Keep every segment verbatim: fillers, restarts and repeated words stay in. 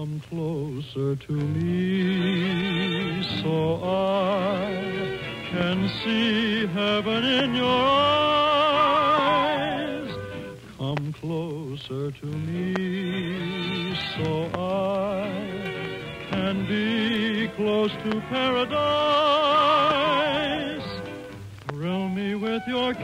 Come closer to me so I can see heaven in your eyes. Come closer to me so I can be close to paradise. Thrill me with your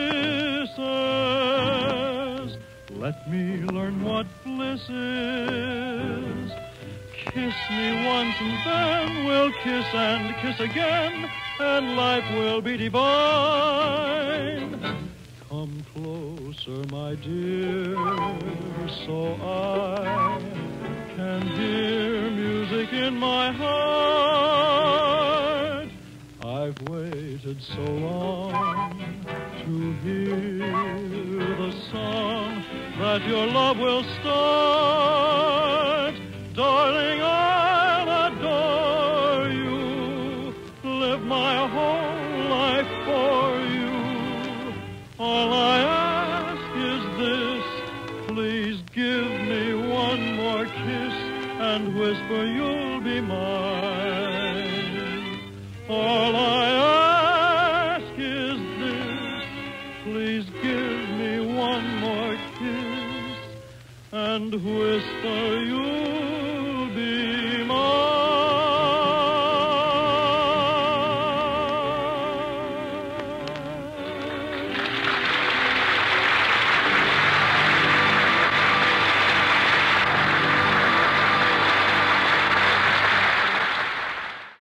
kisses. Let me learn what bliss is. Kiss me once and then we'll kiss and kiss again, and life will be divine. Come closer, my dear, so I can hear music in my heart. I've waited so long to hear the song that your love will start. Darling, I'll adore you, live my whole life for you. All I ask is this, please give me one more kiss and whisper you'll be mine. All I ask is this, please give me one more kiss and whisper you'll